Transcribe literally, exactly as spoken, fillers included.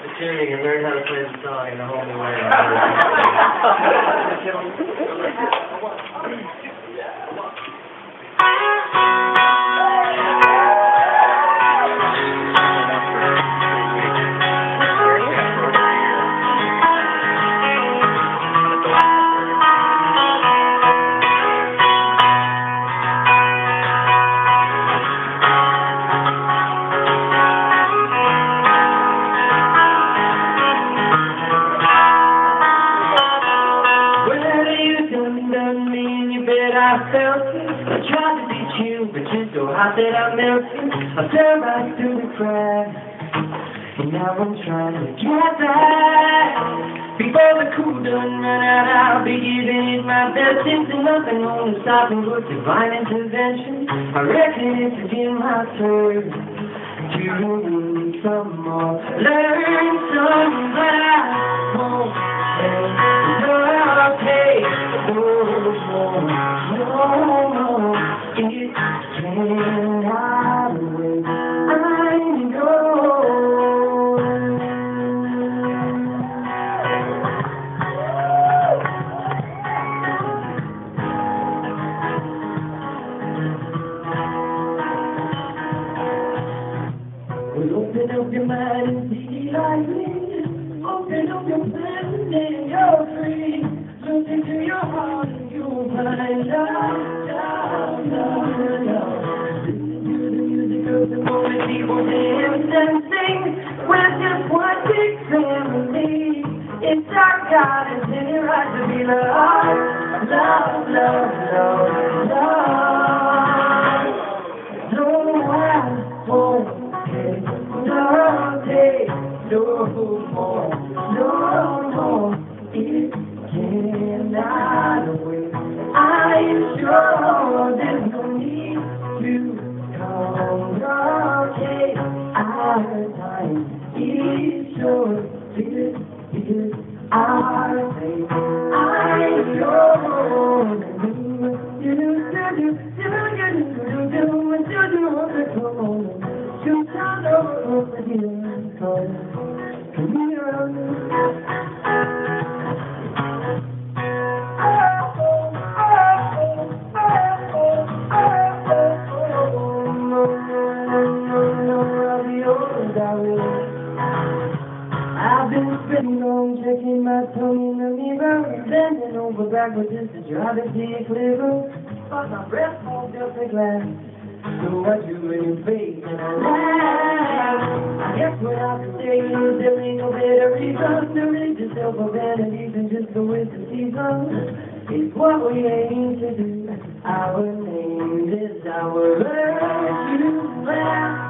the tuning and learn how to play the song in a whole new way. I felt it. I tried to teach you, but you're so hot that I melted. I fell right through the cracks, and now I'm trying to get back. Before the cool done run out, I'll be giving it my best. Into nothing on the stopping but divine intervention. I reckon it's again my turn to learn some more. Learn some, but I won't hesitate no more. No, no, it cannot wait. I know. Well, open up your mind and be like me. Open up your mind and you're free. Look into your heart and you'll find love, love, love, love. Listen to the music of the moment, people dance and sing. We're just one big family. It's our God, and it's right to be loved. Love, love, love, love. No, I won't take no day, no more, no more. It cannot wait. I'm sure there's no need to complicate. Our time is short because, because our faith. I'm sure that you do, do, do, do, do, do, do, do, do, you sound over here, come here. I've been spitting on, checking my tongue in the mirror, bending over backwards just to try to see it clearer. But my breath won't just a glass. So I do in your face and I laugh. I guess what I can say is there ain't no better reason to rid yourself of vanities than just go with the season. It's what we aim to do. Our name is our virtue.